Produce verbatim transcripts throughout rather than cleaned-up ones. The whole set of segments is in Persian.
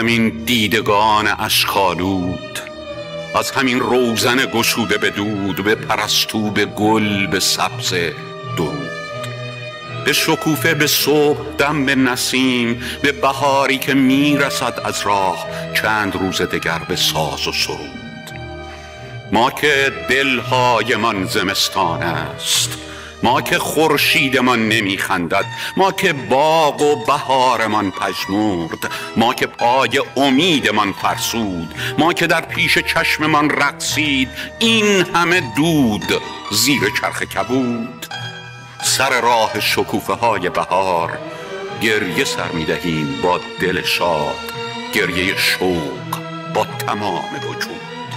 همین دیدگان اشک‌آلود، از همین روزن گشوده به دود، به پرستو، به گل، به سبز درود، به شکوفه، به صبح دم، به نسیم، به بهاری که میرسد از راه چند روز دگر به ساز و سرود. ما که دلهایمان زمستان است، ما که خورشیدمان نمیخندد، ما که باغ و بهارمان پژمرد، ما که پای امیدمان فرسود، ما که در پیش چشممان رقصید این همه دود زیر چرخ کبود. سر راه شکوفه های بهار گریه سر میدهیم با دل شاد، گریه شوق با تمام وجود.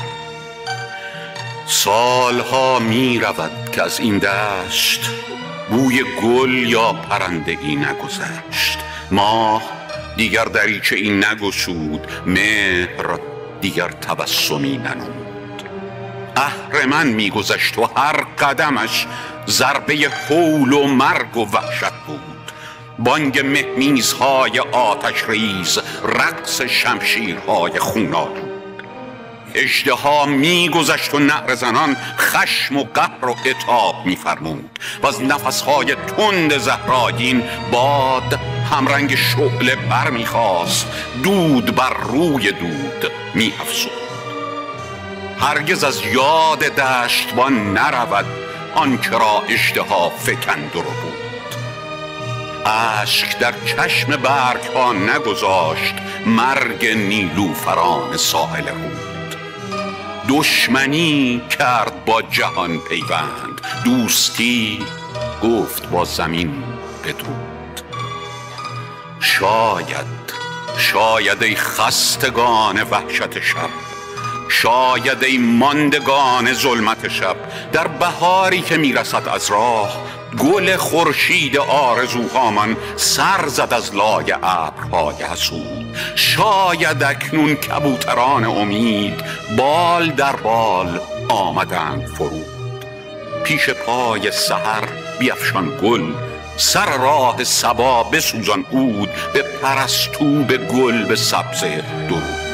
سالها می رود که از این دشت بوی گل یا پرنده ای نگذشت. ماه دیگر دریچه ای نگشود، مهر دیگر تبسمی ننمود. اهرمن می گذشت و هر قدمش ضربه هول و مرگ و وحشت بود. بانگ مهمیزهای آتش ریز، رقص شمشیرهای خون‌آلود. اژدها می گذشت و نعره زنان خشم و قهر و عتاب می فرمود و از نفسهای تند زهرآگین باد همرنگ شعله بر می خاست، دود بر روی دود می افزود. هرگز از یاد دشتبان نرود آنچه را اژدها فکند و ربود. اشک در چشم برگ ها نگذاشت مرگ نیلوفران ساحل رود. دشمنی کرد با جهان پیوند، دوستی گفت با زمین بدرود. شاید شاید ای خستگان وحشت شب، شاید ای ماندگان ظلمت شب، در بهاری که میرسد از راه گل خورشید آرزوهامان سر زد از لای ابرهای حسود. شاید اکنون کبوتران امید بال در بال آمدند فرود. پیش پای سحر بیفشان گل، سر راه صبا بسوزان عود، به پرستو، به گل، به سبز درود.